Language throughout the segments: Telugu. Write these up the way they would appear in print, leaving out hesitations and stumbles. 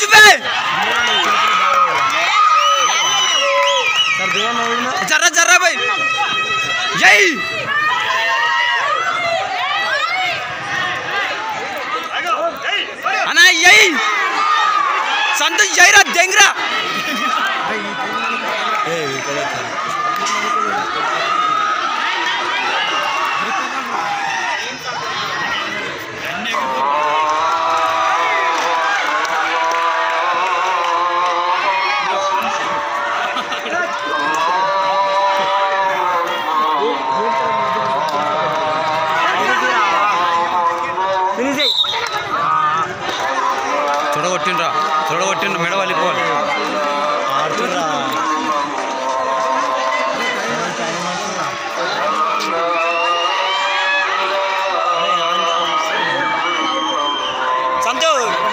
बे जरा जरा भाई यही अना यही संतु जयरा देंगरा थोड़ा मेड़ वाली बोल संतु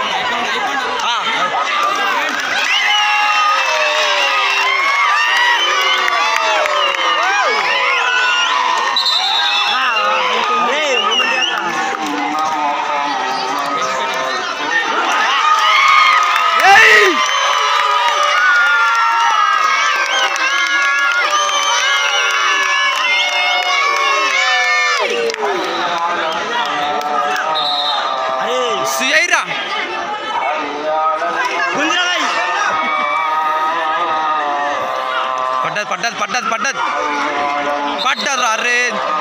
सुयैरा पड्डत पड्डत पड्डत पड्डत पड्डर अरे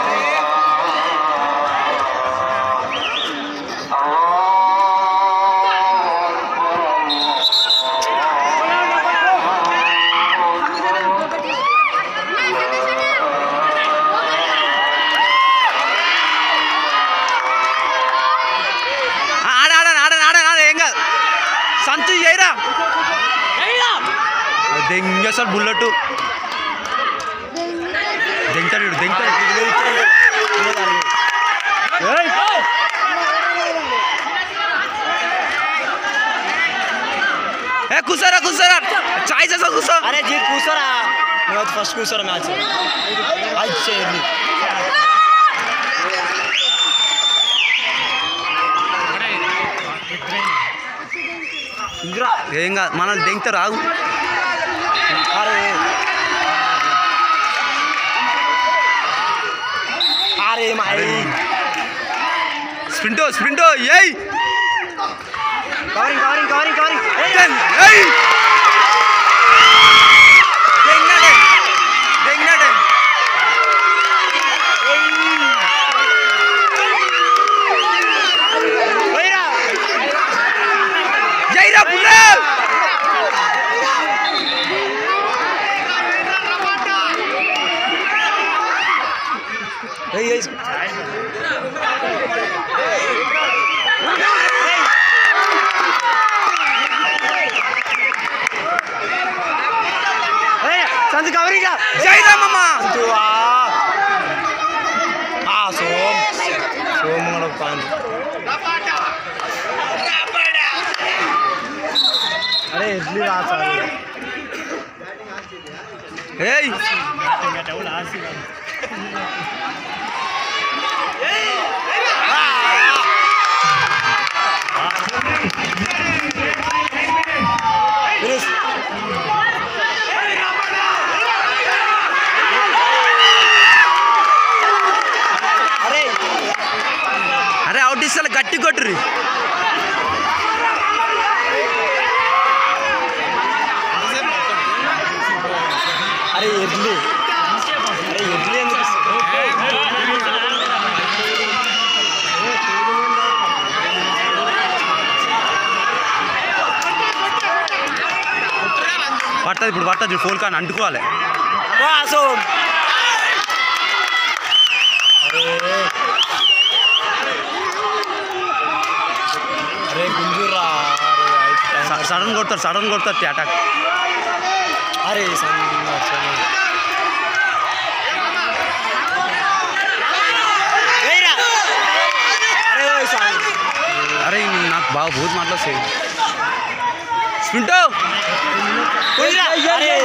संतु यहीरा देंगे सर बुलेट देंगताడు ए कुसरा कुसरा चाय जैसा कुसरा अरे जी कुसरा मैं फर्स्ट कुसरा मैच आज से ఏం కాదు మనల్ని దెంగుతారు ఆగు అరే మాయి స్ప్రింటో స్ప్రింటో ఏయ్ కవరింగ్ కవరింగ్ కవరింగ్ కవరింగ్ ఏయ్ దెంగడే దెంగడే వైరా జైరా పుల్ల Hey guys. Hey, Santu covering up. Jaira మామ Santu som ngoro pan. अरे इडली रात आ रही है ఏయ్ Finish. अरे అవుట్ ఇస్తాల గట్టి కొట్టురి अरे इडली ఎందుకు పట్టదు ఇప్పుడు పట్టదు ఫోన్ కానీ అంటుకోవాలి अरे गुंजूरा సడన్ కొడతారు అటాక్ अरे अरे నాకు బాగా बहुत మాటలు వస్తాయి స్ప్రింటో अरे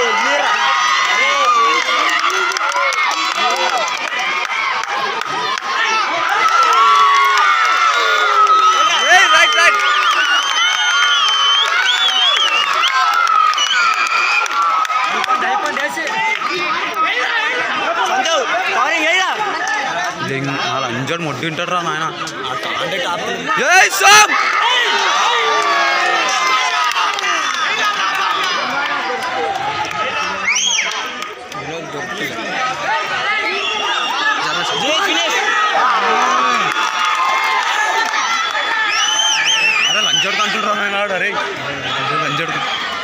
రైట్ రైట్ మొడ్డు తింటాడు రా నాయన. అంటే టాప్ ఏయ్ సోమ్ అరే లంచోడు కంటుండ్రా నాయన. అరే లంచోడు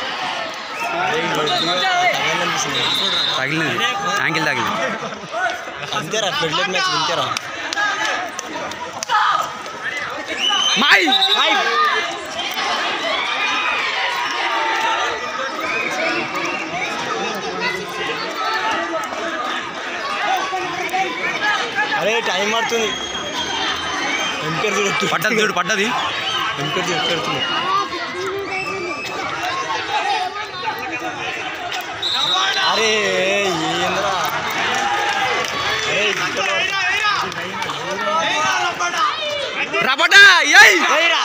తగిలినది, యాంకిల్ తగిలింది. అంతేరా ఫెడ్లెట్ మ్యాచ్ అంతేరా. మై అరే టైం పడుతుంది. ఎంపేర్ చూడొచ్చు. పడ్డది చూడు, పడ్డది. ఎంపేర్ పెడుతుంది. అరే ఏంద్రా రాబట్టా ఏయ్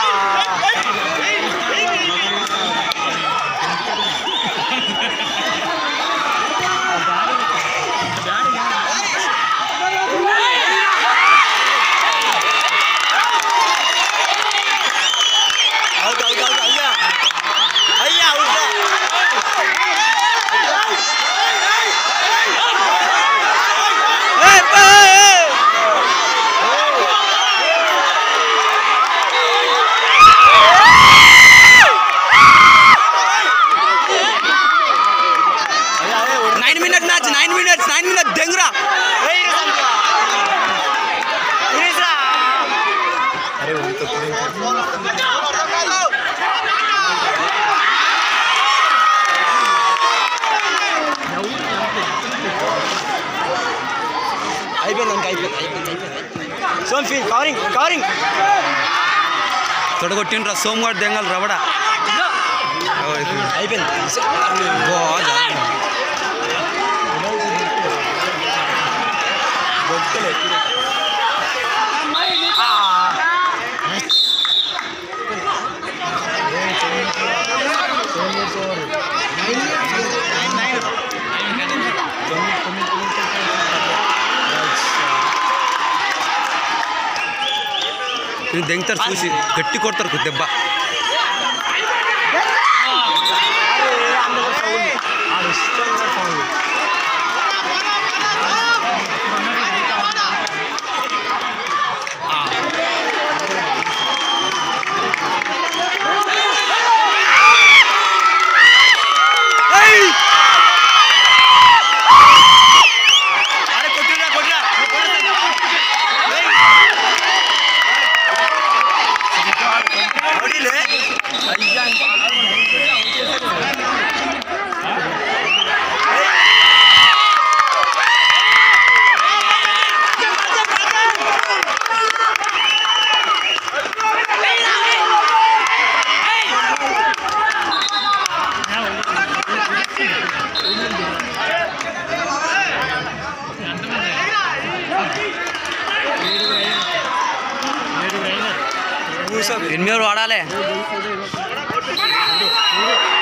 దెంగురా. అయిపోయింది. సోమ్ ఫీల్ కవరింగ్ తొడగొట్టిండ్రా సోమవారం దెంగలు రబడా. అయిపోయింది. దెంగుతారు చూసి గట్టి కొడతారు దెబ్బ. ఎనిమిది వాడాలి.